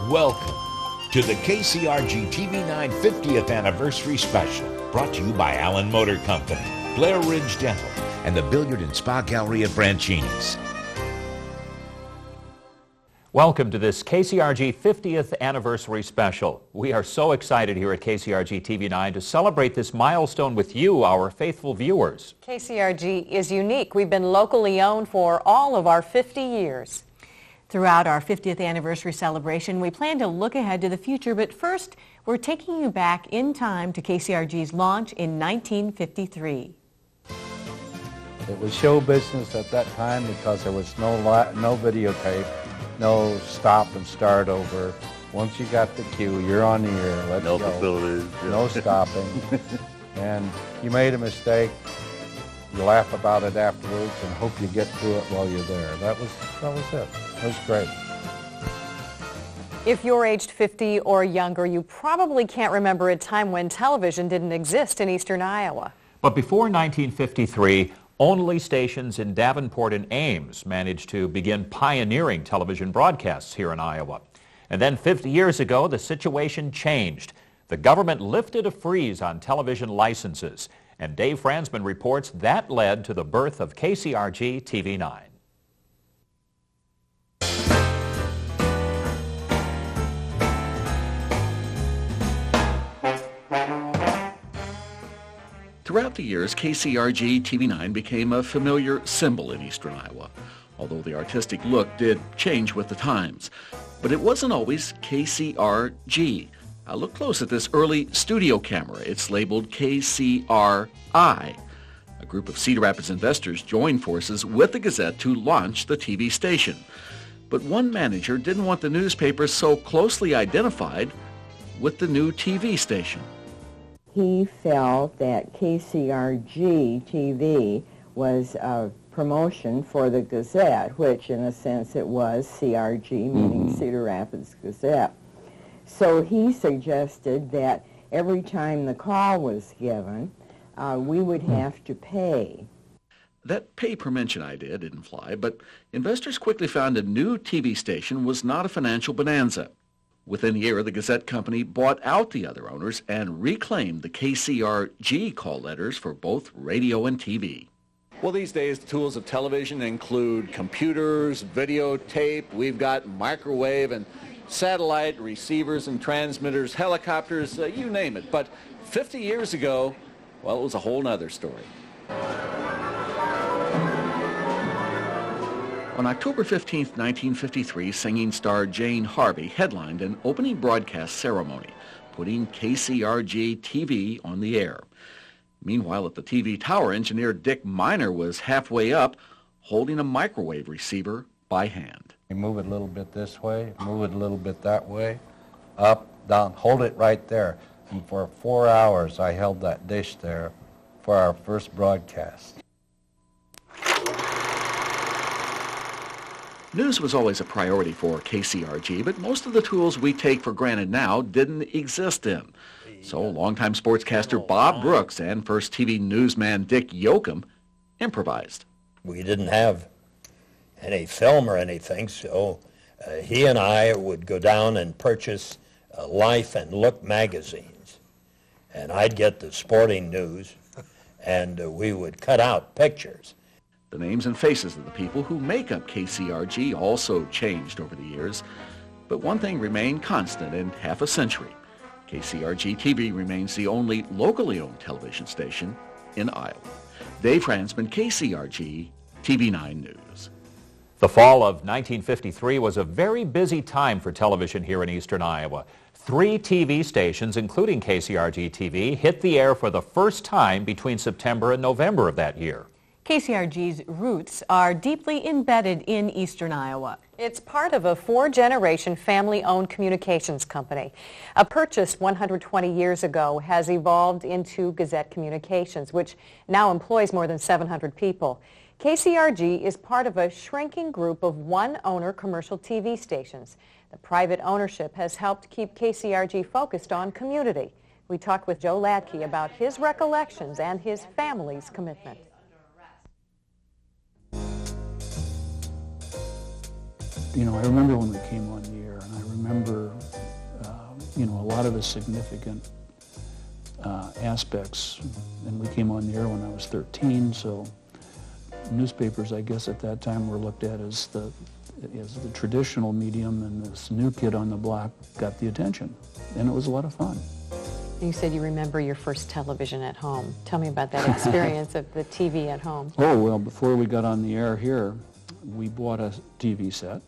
Welcome to the KCRG-TV9 50th Anniversary Special, brought to you by Allen Motor Company, Blair Ridge Dental, and the Billiard and Spa Gallery at Branchini's. Welcome to this KCRG 50th Anniversary Special. We are so excited here at KCRG-TV9 to celebrate this milestone with you, our faithful viewers. KCRG is unique. We've been locally owned for all of our 50 years. Throughout our 50th anniversary celebration, we plan to look ahead to the future, but first, we're taking you back in time to KCRG's launch in 1953. It was show business at that time because there was no videotape, no stop and start over. Once you got the cue, you're on the air, let's go. No facilities. Yeah. No stopping. And you made a mistake, you laugh about it afterwards and hope you get through it while you're there. That was it. It was great. If you're aged 50 or younger, you probably can't remember a time when television didn't exist in Eastern Iowa. But before 1953, only stations in Davenport and Ames managed to begin pioneering television broadcasts here in Iowa. And then 50 years ago, the situation changed. The government lifted a freeze on television licenses, and Dave Fransman reports that led to the birth of KCRG-TV9. Throughout the years, KCRG-TV9 became a familiar symbol in Eastern Iowa, although the artistic look did change with the times. But it wasn't always KCRG. Look close at this early studio camera. It's labeled KCRI. A group of Cedar Rapids investors joined forces with the Gazette to launch the TV station. But one manager didn't want the newspaper so closely identified with the new TV station. He felt that KCRG-TV was a promotion for the Gazette, which in a sense it was CRG, meaning Cedar Rapids Gazette. So he suggested that every time the call was given, we would have to pay. That pay-per-mention idea didn't fly, but investors quickly found a new TV station was not a financial bonanza. Within a year, the Gazette Company bought out the other owners and reclaimed the KCRG call letters for both radio and TV. Well, these days, the tools of television include computers, videotape, we've got microwave and satellite receivers and transmitters, helicopters, you name it. But 50 years ago, well, it was a whole nother story. On October 15, 1953, singing star Jane Harvey headlined an opening broadcast ceremony, putting KCRG-TV on the air. Meanwhile, at the TV tower, engineer Dick Miner was halfway up, holding a microwave receiver by hand. You move it a little bit this way, move it a little bit that way, up, down, hold it right there. And for 4 hours, I held that dish there for our first broadcast. News was always a priority for KCRG, but most of the tools we take for granted now didn't exist then. So longtime sportscaster Bob Brooks and first TV newsman Dick Yoakum improvised. We didn't have any film or anything, so he and I would go down and purchase Life and Look magazines. And I'd get the sporting news, and we would cut out pictures. The names and faces of the people who make up KCRG also changed over the years, but one thing remained constant in half a century. KCRG-TV remains the only locally owned television station in Iowa. Dave Fransman, KCRG-TV9 News. The fall of 1953 was a very busy time for television here in Eastern Iowa. 3 TV stations, including KCRG-TV, hit the air for the first time between September and November of that year. KCRG's roots are deeply embedded in Eastern Iowa. It's part of a 4-generation family-owned communications company. Purchased 120 years ago, has evolved into Gazette Communications, which now employs more than 700 people. KCRG is part of a shrinking group of one-owner commercial TV stations. The private ownership has helped keep KCRG focused on community. We talked with Joe Ladke about his recollections and his family's commitment. You know, I remember when we came on the air, and I remember remember, you know, a lot of the significant aspects. And we came on the air when I was 13, so newspapers, I guess, at that time were looked at as the traditional medium, and this new kid on the block got the attention, and it was a lot of fun. You said you remember your first television at home. Tell me about that experience of the TV at home. Oh, well, before we got on the air here, we bought a TV set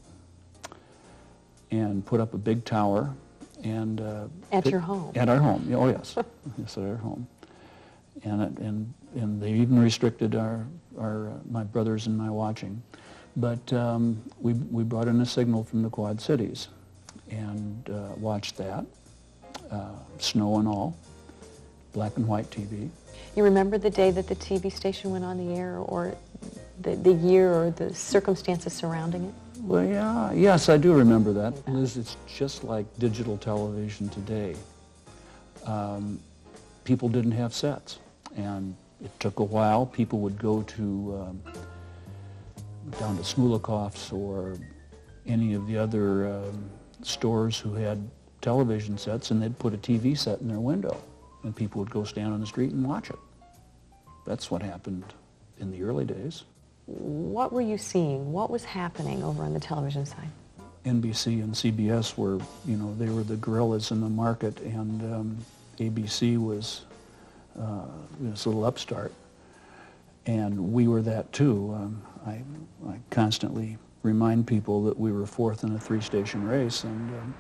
and put up a big tower. And at your home? At our home. Oh, yes. Yes, at our home. And they even restricted my brothers and my watching. But we brought in a signal from the Quad Cities and watched that, snow and all, black and white TV. You remember the day that the TV station went on the air, or the year or the circumstances surrounding it? Well, yeah, yes, I do remember that. It's just like digital television today. People didn't have sets, and it took a while. People would go to down to Smolikoff's or any of the other stores who had television sets, and they'd put a TV set in their window, and people would go stand on the street and watch it. That's what happened in the early days. What were you seeing? What was happening over on the television side? NBC and CBS were, you know, they were the gorillas in the market, and ABC was this little upstart. And we were that too. I constantly remind people that we were fourth in a three-station race, and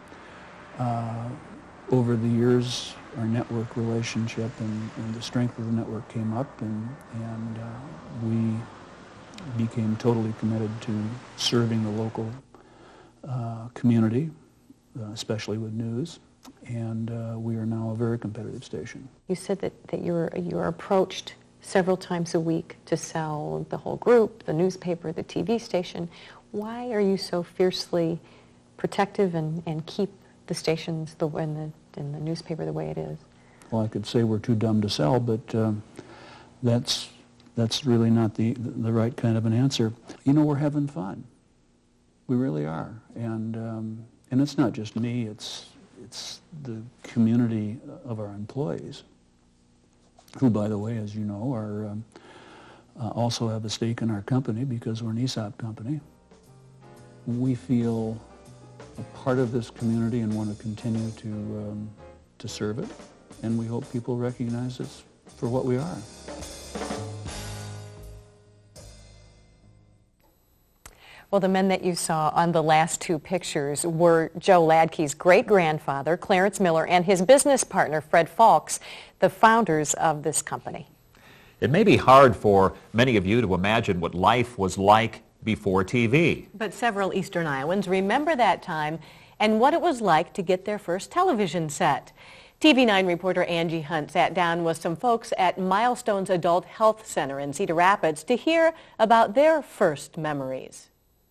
over the years, our network relationship and the strength of the network came up, and we became totally committed to serving the local community, especially with news, and we are now a very competitive station. You said that you were approached several times a week to sell the whole group, the newspaper, the TV station. Why are you so fiercely protective and keep the stations and the newspaper the way it is? Well, I could say we're too dumb to sell, but that's really not the right kind of an answer. You know, we're having fun. We really are, and it's not just me. It's the community of our employees, who, by the way, as you know, are also have a stake in our company because we're an ESOP company. We feel a part of this community and want to continue to serve it, and we hope people recognize us for what we are. Well, the men that you saw on the last two pictures were Joe Ladke's great-grandfather, Clarence Miller, and his business partner, Fred Fawkes, the founders of this company. It may be hard for many of you to imagine what life was like before TV. But several Eastern Iowans remember that time and what it was like to get their first television set. TV9 reporter Angie Hunt sat down with some folks at Milestones Adult Health Center in Cedar Rapids to hear about their first memories.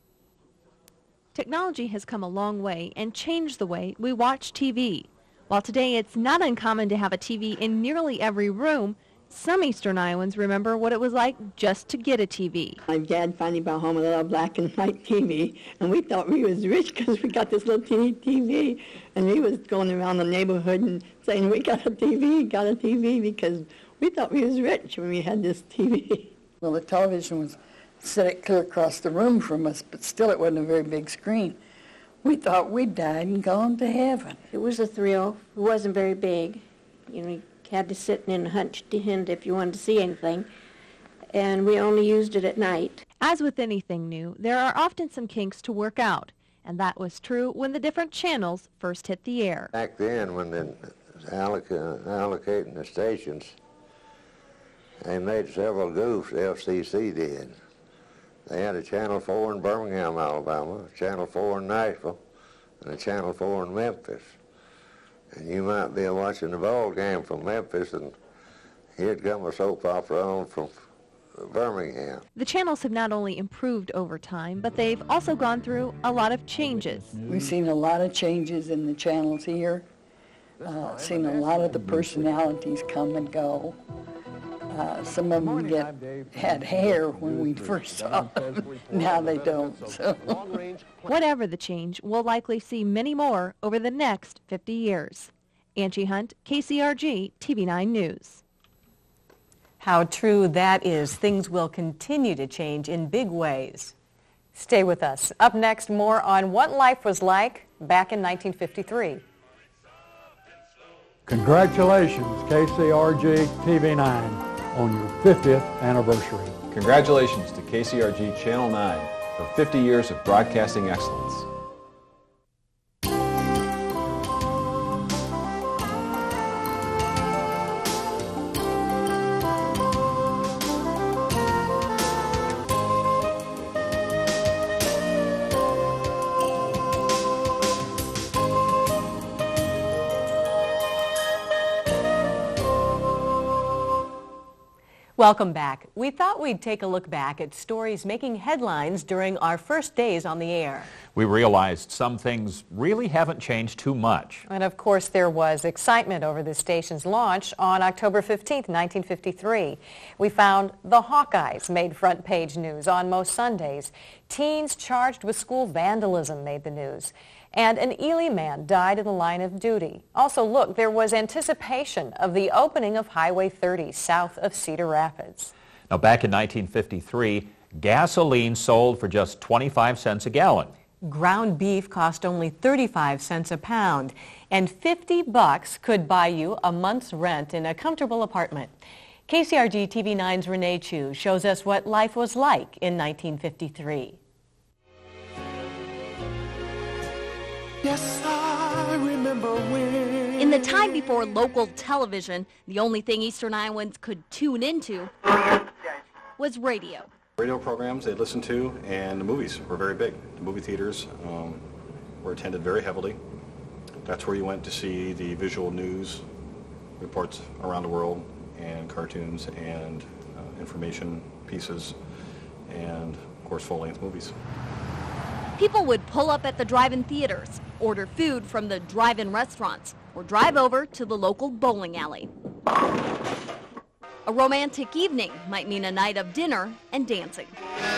Technology has come a long way and changed the way we watch TV. While today it's not uncommon to have a TV in nearly every room, some Eastern Iowans remember what it was like just to get a TV. My dad finally brought home a little black and white TV, and we thought we was rich because we got this little teeny TV, and we was going around the neighborhood and saying, we got a TV, because we thought we was rich when we had this TV. Well, the television was set clear across the room from us, but still it wasn't a very big screen. We thought we'd died and gone to heaven. It was a thrill. It wasn't very big. You know, you had to sit in a hunched end if you wanted to see anything, and we only used it at night. As with anything new, there are often some kinks to work out, and that was true when the different channels first hit the air. Back then, when they allocating the stations, they made several goofs, the FCC did. They had a Channel 4 in Birmingham, Alabama, a Channel 4 in Nashville, and a Channel 4 in Memphis. And you might be watching the ball game from Memphis, and here'd come a soap opera on from Birmingham. The channels have not only improved over time, but they've also gone through a lot of changes. We've seen a lot of changes in the channels here. Seen a lot of the personalities come and go. Some of them had hair when we first saw them. Now they don't. So. Whatever the change, we'll likely see many more over the next 50 years. Angie Hunt, KCRG-TV9 News. How true that is. Things will continue to change in big ways. Stay with us. Up next, more on what life was like back in 1953. Congratulations, KCRG-TV9, on your 50th anniversary. Congratulations to KCRG Channel 9 for 50 years of broadcasting excellence. Welcome back. We thought we'd take a look back at stories making headlines during our first days on the air. We realized some things really haven't changed too much. And of course there was excitement over the station's launch on October 15th, 1953. We found the Hawkeyes made front page news on most Sundays. Teens charged with school vandalism made the news. And an Ely man died in the line of duty. Also, look, there was anticipation of the opening of Highway 30 south of Cedar Rapids. Now, back in 1953, gasoline sold for just 25 cents a gallon. Ground beef cost only 35 cents a pound, and $50 could buy you a month's rent in a comfortable apartment. KCRG-TV9's Renee Chu shows us what life was like in 1953. Yes, I remember when. In the time before local television, the only thing Eastern Iowans could tune into was radio. Radio programs they listened to, and the movies were very big. The movie theaters were attended very heavily. That's where you went to see the visual news reports around the world, and cartoons, and information pieces, and of course full-length movies. People would pull up at the drive-in theaters, order food from the drive-in restaurants, or drive over to the local bowling alley. A romantic evening might mean a night of dinner and dancing.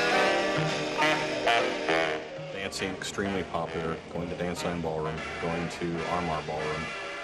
Dancing, extremely popular, going to Dance Line Ballroom, going to Armar Ballroom.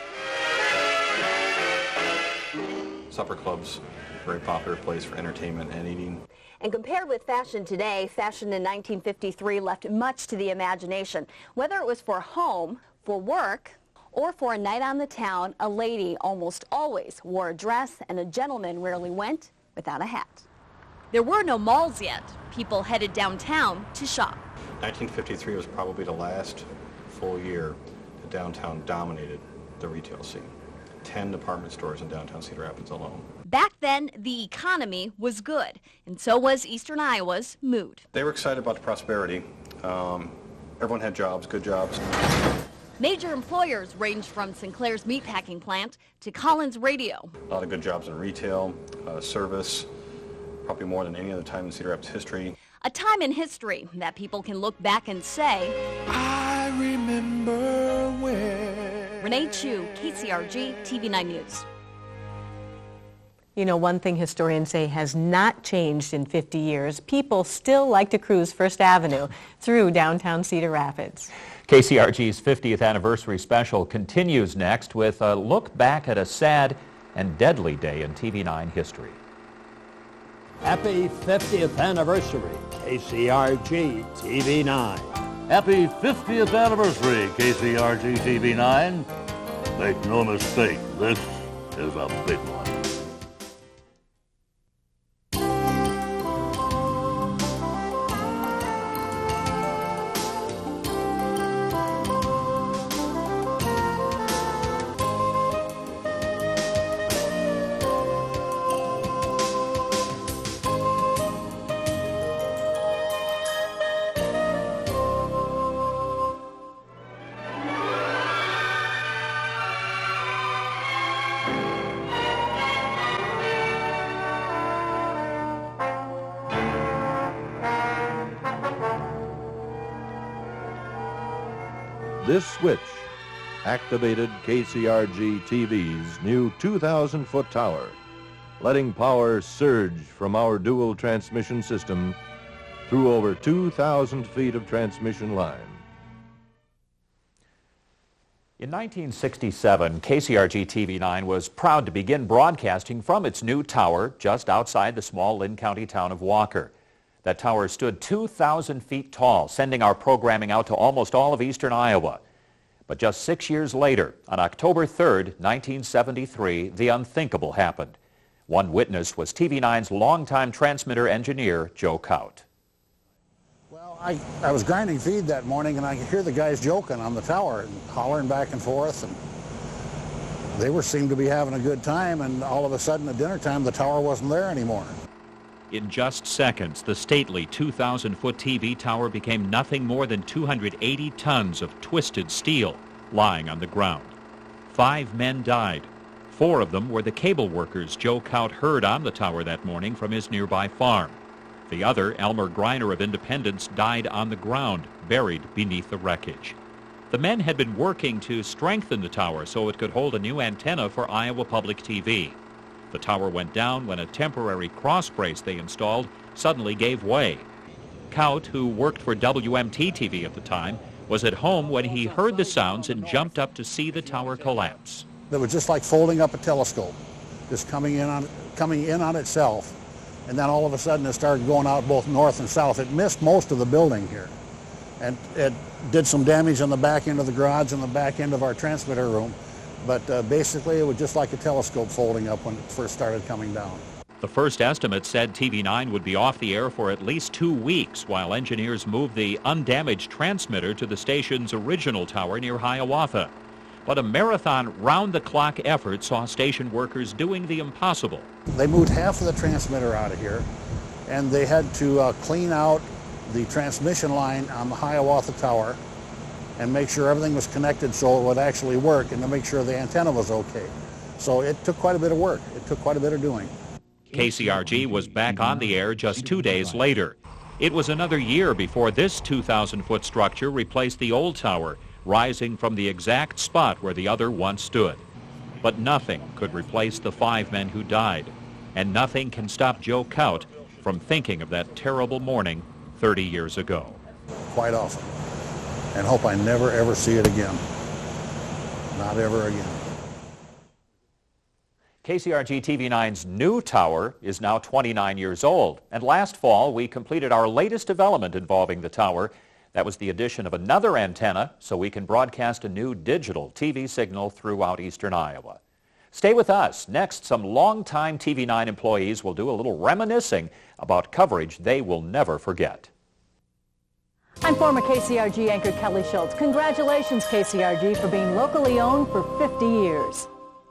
Supper clubs, very popular place for entertainment and eating. And compared with fashion today, fashion in 1953 left much to the imagination. Whether it was for home, for work, or for a night on the town, a lady almost always wore a dress, and a gentleman rarely went without a hat. There were no malls yet. People headed downtown to shop. 1953 was probably the last full year that downtown dominated the retail scene. 10 department stores in downtown Cedar Rapids alone. Back then, the economy was good, and so was Eastern Iowa's mood. They were excited about the prosperity. Everyone had jobs, good jobs. Major employers ranged from Sinclair's meatpacking plant to Collins Radio. A lot of good jobs in retail, service, probably more than any other time in Cedar Rapids history. A time in history that people can look back and say, I remember when. Renee Chu, KCRG-TV9 News. You know, one thing historians say has not changed in 50 years. People still like to cruise First Avenue through downtown Cedar Rapids. KCRG's 50th anniversary special continues next with a look back at a sad and deadly day in TV9 history. Happy 50th anniversary, KCRG-TV9. Happy 50th anniversary, KCRG-TV9. Make no mistake, this is a big one. This switch activated KCRG-TV's new 2,000-foot tower letting power surge from our dual transmission system through over 2,000 feet of transmission line. In 1967, KCRG-TV9 was proud to begin broadcasting from its new tower just outside the small Linn County town of Walker. That tower stood 2,000 feet tall, sending our programming out to almost all of eastern Iowa. But just 6 years later, on October 3rd, 1973, the unthinkable happened. One witness was TV9's longtime transmitter engineer, Joe Kaut. Well, I was grinding feed that morning, and I could hear the guys joking on the tower and hollering back and forth, and they seemed to be having a good time, and all of a sudden at dinner time the tower wasn't there anymore. In just seconds, the stately 2,000-foot TV tower became nothing more than 280 tons of twisted steel lying on the ground. 5 men died. 4 of them were the cable workers Joe Kaut heard on the tower that morning from his nearby farm. The other, Elmer Greiner of Independence, died on the ground, buried beneath the wreckage. The men had been working to strengthen the tower so it could hold a new antenna for Iowa Public TV. The tower went down when a temporary cross brace they installed suddenly gave way. Kaut, who worked for WMT-TV at the time, was at home when he heard the sounds and jumped up to see the tower collapse. It was just like folding up a telescope, just coming in on itself, and then all of a sudden it started going out both north and south. It missed most of the building here, and it did some damage on the back end of the garage and the back end of our transmitter room. But basically, it was just like a telescope folding up when it first started coming down. The first estimate said TV9 would be off the air for at least 2 weeks while engineers moved the undamaged transmitter to the station's original tower near Hiawatha. But a marathon round-the-clock effort saw station workers doing the impossible. They moved half of the transmitter out of here, and they had to clean out the transmission line on the Hiawatha tower and make sure everything was connected so it would actually work, and to make sure the antenna was okay. So it took quite a bit of work. It took quite a bit of doing. KCRG was back on the air just 2 days later. It was another year before this 2,000-foot structure replaced the old tower, rising from the exact spot where the other once stood. But nothing could replace the 5 men who died, and nothing can stop Joe Kaut from thinking of that terrible morning 30 years ago. Quite often. And hope I never ever see it again. Not ever again. KCRG-TV9's new tower is now 29 years old, and last fall we completed our latest development involving the tower. That was the addition of another antenna so we can broadcast a new digital TV signal throughout eastern Iowa. Stay with us. Next, some longtime TV9 employees will do a little reminiscing about coverage they will never forget. I'm former KCRG anchor Kelly Schultz. Congratulations, KCRG, for being locally owned for 50 years.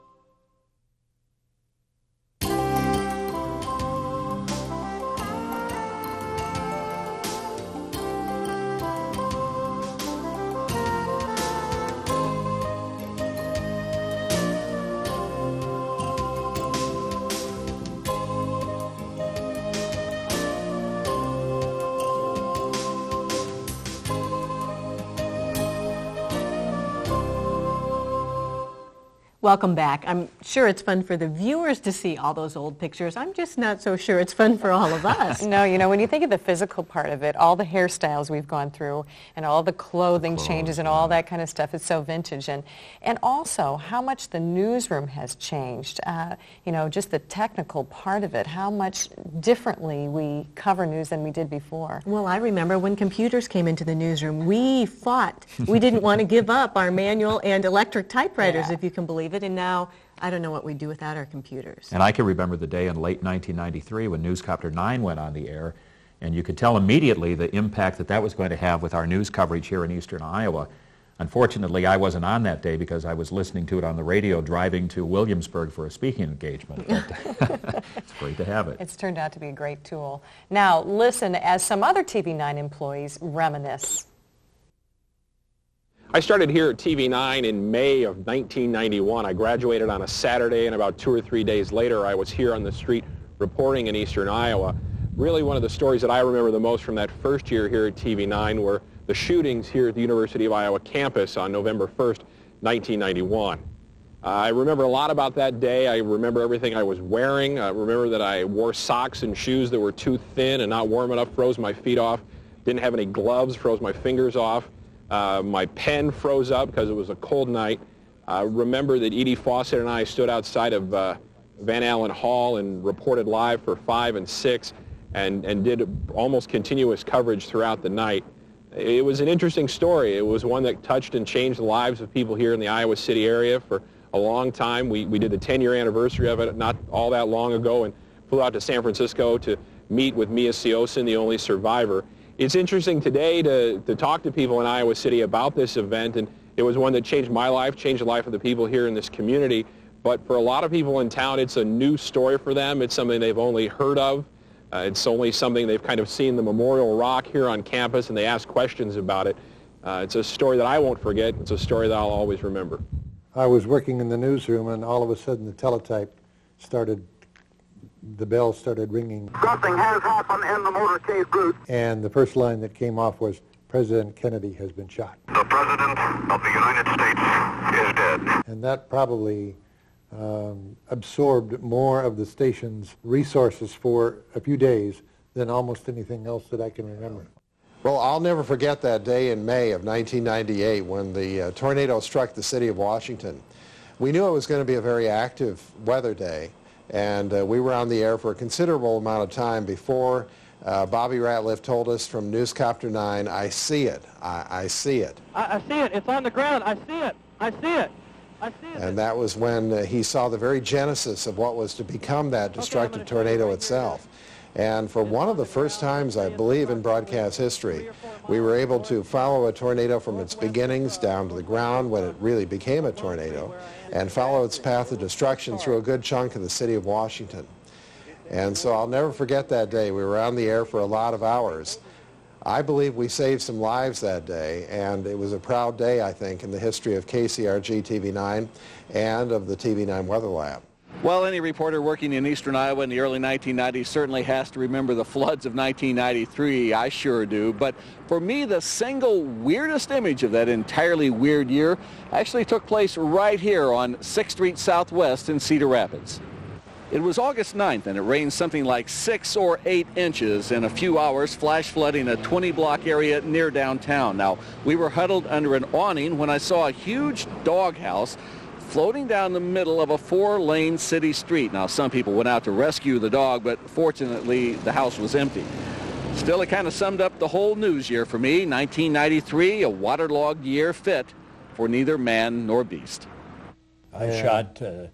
Welcome back. I'm sure it's fun for the viewers to see all those old pictures. I'm just not so sure it's fun for all of us. No, you know, when you think of the physical part of it, all the hairstyles we've gone through and all the clothing changes and all that kind of stuff is so vintage. And also how much the newsroom has changed. You know, just the technical part of it, how much differently we cover news than we did before. Well, I remember when computers came into the newsroom, we fought. We didn't want to give up our manual and electric typewriters, if you can believe it. And now, I don't know what we'd do without our computers. And I can remember the day in late 1993 when Newscopter 9 went on the air, and you could tell immediately the impact that that was going to have with our news coverage here in eastern Iowa. Unfortunately, I wasn't on that day because I was listening to it on the radio driving to Williamsburg for a speaking engagement. But it's great to have it. It's turned out to be a great tool. Now, listen as some other TV9 employees reminisce. I started here at TV9 in May of 1991. I graduated on a Saturday, and about 2 or 3 days later, I was here on the street reporting in eastern Iowa. Really, one of the stories that I remember the most from that first year here at TV9 were the shootings here at the University of Iowa campus on November 1st, 1991. I remember a lot about that day. I remember everything I was wearing. I remember that I wore socks and shoes that were too thin and not warm enough, froze my feet off. Didn't have any gloves, froze my fingers off. My pen froze up because it was a cold night. I remember that Eadie Fawcett and I stood outside of Van Allen Hall and reported live for 5 and 6 and did almost continuous coverage throughout the night. It was an interesting story. It was one that touched and changed the lives of people here in the Iowa City area for a long time. We did the 10-year anniversary of it not all that long ago and flew out to San Francisco to meet with Mia Siosin, the only survivor. It's interesting today to talk to people in Iowa City about this event, and it was one that changed my life, changed the life of the people here in this community. But for a lot of people in town, it's a new story for them. It's something they've only heard of. It's only something they've kind of seen the Memorial Rock here on campus, and they ask questions about it. It's a story that I won't forget. It's a story that I'll always remember. I was working in the newsroom, and all of a sudden the teletype started, the bell started ringing. Something has happened in the motorcade route. And the first line that came off was, President Kennedy has been shot. The President of the United States is dead. And that probably absorbed more of the station's resources for a few days than almost anything else that I can remember. Well, I'll never forget that day in May of 1998 when the tornado struck the city of Washington. We knew it was going to be a very active weather day, and we were on the air for a considerable amount of time before Bobby Ratliff told us from Newscopter 9, I see it, I see it. I see it, it's on the ground, I see it, I see it. I see it. And that was when he saw the very genesis of what was to become that destructive tornado itself. And for one of the first times, I believe, in broadcast history, we were able to follow a tornado from its beginnings down to the ground when it really became a tornado, and follow its path of destruction through a good chunk of the city of Washington. And so I'll never forget that day. We were on the air for a lot of hours. I believe we saved some lives that day, and it was a proud day, I think, in the history of KCRG-TV9 and of the TV9 Weather Lab. Well, any reporter working in eastern Iowa in the early 1990s certainly has to remember the floods of 1993. I sure do. But for me, the single weirdest image of that entirely weird year actually took place right here on 6th Street Southwest in Cedar Rapids. It was August 9th, and it rained something like 6 or 8 inches in a few hours, flash flooding a 20-block area near downtown. Now, we were huddled under an awning when I saw a huge doghouse floating down the middle of a 4-lane city street. Now, some people went out to rescue the dog, but fortunately, the house was empty. Still, it kind of summed up the whole news year for me. 1993, a waterlogged year fit for neither man nor beast. I shot the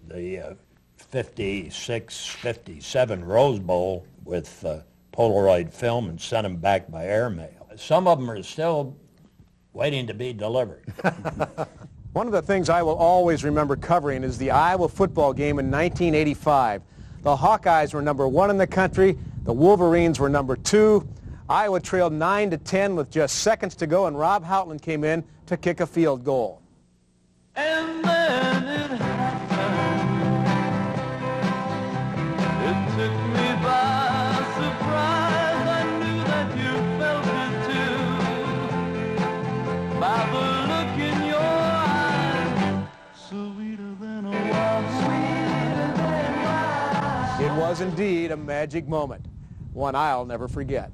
56, 57 Rose Bowl with Polaroid film and sent them back by airmail. Some of them are still waiting to be delivered. One of the things I will always remember covering is the Iowa football game in 1985. The Hawkeyes were #1 in the country. The Wolverines were #2. Iowa trailed 9-10 with just seconds to go, and Rob Houtland came in to kick a field goal. And then it happened. It took me by surprise. I knew that you felt it too. By the look in your eyes, sweeter than a wild, sweeter than wild. It was indeed a magic moment, one I'll never forget.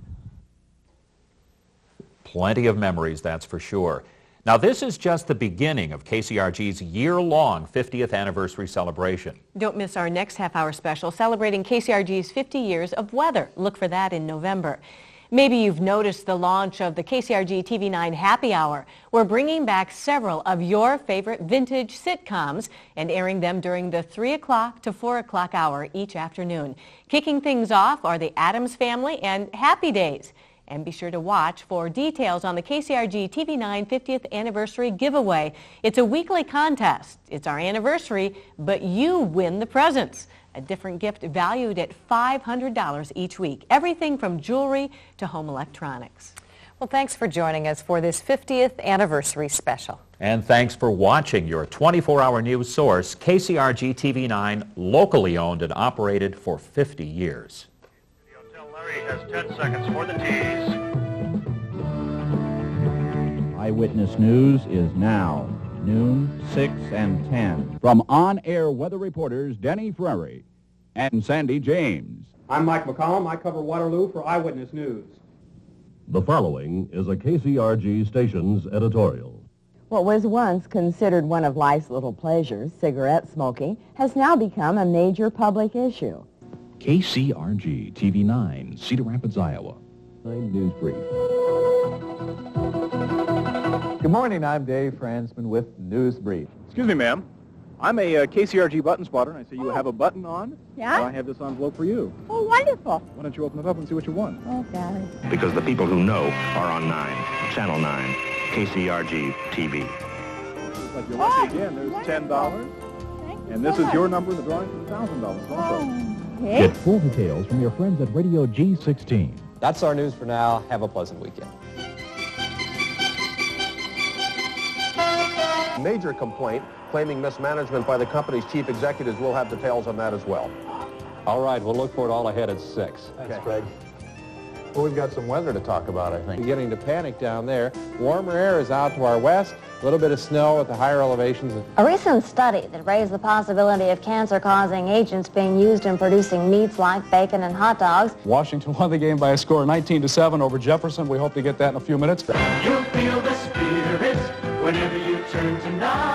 Plenty of memories, that's for sure. Now, this is just the beginning of KCRG's year-long 50th anniversary celebration. Don't miss our next half-hour special celebrating KCRG's 50 years of weather. Look for that in November. Maybe you've noticed the launch of the KCRG-TV9 Happy Hour. We're bringing back several of your favorite vintage sitcoms and airing them during the 3 o'clock to 4 o'clock hour each afternoon. Kicking things off are The Addams Family and Happy Days. And be sure to watch for details on the KCRG-TV9 50th anniversary giveaway. It's a weekly contest. It's our anniversary, but you win the presents. A different gift valued at $500 each week. Everything from jewelry to home electronics. Well, thanks for joining us for this 50th anniversary special. And thanks for watching your 24-hour news source, KCRG-TV9, locally owned and operated for 50 years. Larry has 10 seconds for the tease. Eyewitness News is now noon, 6, and 10. From on-air weather reporters Denny Frary and Sandy James. I'm Mike McCollum. I cover Waterloo for Eyewitness News. The following is a KCRG station's editorial. What was once considered one of life's little pleasures, cigarette smoking, has now become a major public issue. KCRG-TV9, Cedar Rapids, Iowa. News Brief. Good morning, I'm Dave Fransman with News Brief. Excuse me, ma'am. I'm a KCRG button spotter, and I see you have a button on. Yeah? So I have this envelope for you. Oh, wonderful. Why don't you open it up and see what you won? Oh, golly. Because the people who know are on 9, Channel 9, KCRG-TV. Looks like you're lucky again. There's $10. And this is your number in the drawing for the $1,000 also. Get full details from your friends at Radio G16. That's our news for now. Have a pleasant weekend. Major complaint claiming mismanagement by the company's chief executives. We'll have details on that as well. All right, we'll look for it all ahead at 6. Thanks, Craig. Well, we've got some weather to talk about, I think. Beginning to panic down there. Warmer air is out to our west. A little bit of snow at the higher elevations. A recent study that raised the possibility of cancer-causing agents being used in producing meats like bacon and hot dogs. Washington won the game by a score of 19-7 over Jefferson. We hope to get that in a few minutes. You'll feel the spirit whenever you turn to 9.